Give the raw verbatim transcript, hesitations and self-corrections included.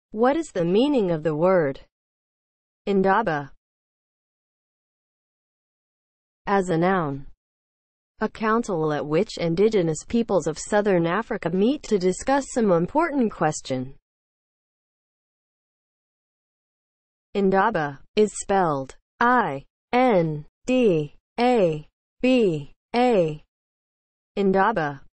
What is the meaning of the word INDABA as a noun? A council at which indigenous peoples of southern Africa meet to discuss some important question. INDABA is spelled I N D A B A. INDABA